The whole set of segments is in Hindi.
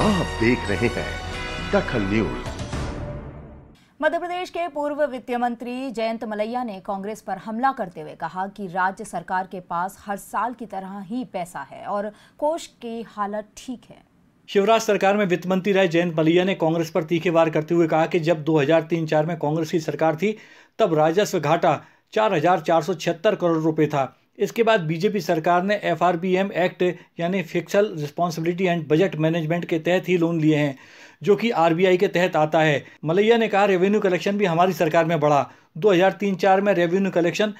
आप देख रहे हैं दखल न्यूज। मध्य प्रदेश के पूर्व वित्त मंत्री जयंत मलैया ने कांग्रेस पर हमला करते हुए कहा कि राज्य सरकार के पास हर साल की तरह ही पैसा है और कोष की हालत ठीक है। शिवराज सरकार में वित्त मंत्री रहे जयंत मलैया ने कांग्रेस पर तीखे वार करते हुए कहा कि जब 2003-04 में कांग्रेस की सरकार थी तब राजस्व घाटा 4,476 करोड़ रुपए था। इसके बाद बीजेपी सरकार ने FRBM एक्ट यानी fiscal responsibility and budget management के तहत ही लोन लिए हैं, जो कि RBI के तहत आता है। मलैया ने कहा रेवेन्यू कलेक्शन भी हमारी सरकार में बढ़ा। 2003-04 में रेवेन्यू कलेक्शन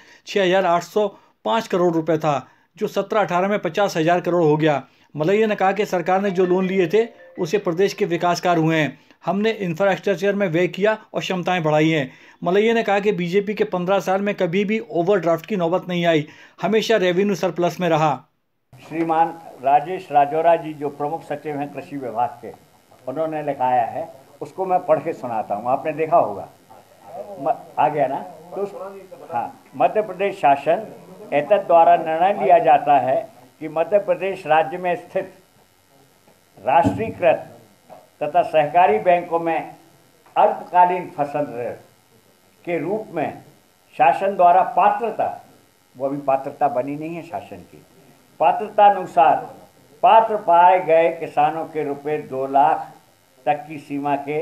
6,805 करोड़ रुपए था, जो 17-18 में 50,000 करोड़ हो गया। मलैया ने कहा कि सरकार ने जो लोन लिए थे उससे प्रदेश के विकास कार्य हुए हैं। हमने इंफ्रास्ट्रक्चर में व्यय किया और क्षमताएं बढ़ाई हैं। मलैया ने कहा कि बीजेपी के 15 साल में कभी भी ओवरड्राफ्ट की नौबत नहीं आई, हमेशा रेवेन्यू सरप्लस में रहा। श्रीमान राजेश राजौरा जी जो प्रमुख सचिव हैं कृषि विभाग के, उन्होंने लिखाया है, उसको मैं पढ़ के सुनाता हूँ, आपने देखा होगा। आ गया ना? तो हाँ, मध्य प्रदेश शासन एतद द्वारा निर्णय लिया जाता है कि मध्य प्रदेश राज्य में स्थित राष्ट्रीयकृत तथा सहकारी बैंकों में अल्पकालीन फसल ऋण के रूप में शासन द्वारा पात्रता, वो अभी पात्रता बनी नहीं है शासन की, पात्रता अनुसार पात्र पाए गए किसानों के रुपए 2 लाख तक की सीमा के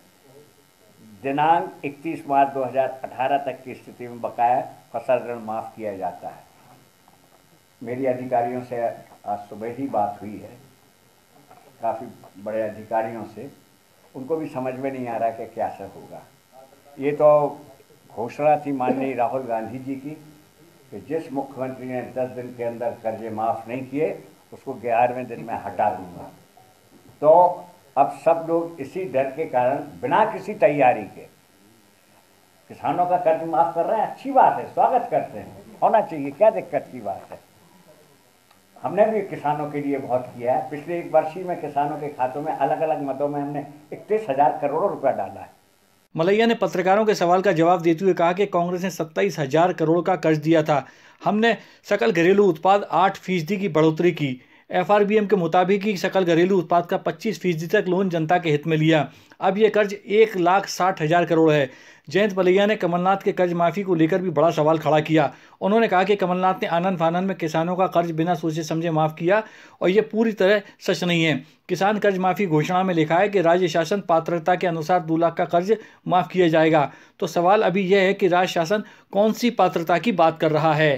दिनांक 31 मार्च 2018 तक की स्थिति में बकाया फसल ऋण माफ किया जाता है। मेरी अधिकारियों से आज सुबह ही बात हुई है, काफ़ी बड़े अधिकारियों से, उनको भी समझ में नहीं आ रहा कि क्या असर होगा। ये तो घोषणा थी माननीय राहुल गांधी जी की कि जिस मुख्यमंत्री ने 10 दिन के अंदर कर्जे माफ़ नहीं किए उसको 11वें दिन में हटा दूंगा। तो अब सब लोग इसी डर के कारण बिना किसी तैयारी के किसानों का कर्ज माफ़ कर रहे हैं। अच्छी बात है, स्वागत करते हैं, होना चाहिए, क्या दिक्कत की बात है। हमने भी किसानों के लिए बहुत किया है। पिछले 1 वर्ष ही में किसानों के खातों में अलग अलग मदों में हमने 31,000 करोड़ रुपया डाला है। मलैया ने पत्रकारों के सवाल का जवाब देते हुए कहा कि कांग्रेस ने 27,000 करोड़ का कर्ज दिया था। हमने सकल घरेलू उत्पाद 8% की बढ़ोतरी की। FRBM के मुताबिक ही सकल घरेलू उत्पाद का 25% तक लोन जनता के हित में लिया। अब यह कर्ज 1,60,000 करोड़ है। जयंत मलैया ने कमलनाथ के कर्ज माफी को लेकर भी बड़ा सवाल खड़ा किया। उन्होंने कहा कि कमलनाथ ने आनन फानन में किसानों का कर्ज बिना सोचे समझे माफ किया और यह पूरी तरह सच नहीं है। किसान कर्ज माफी घोषणा में लिखा है कि राज्य शासन पात्रता के अनुसार 2 लाख का कर्ज माफ किया जाएगा। तो सवाल अभी यह है कि राज्य शासन कौन सी पात्रता की बात कर रहा है।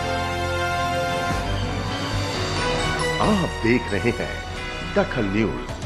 आप देख रहे हैं दखल न्यूज।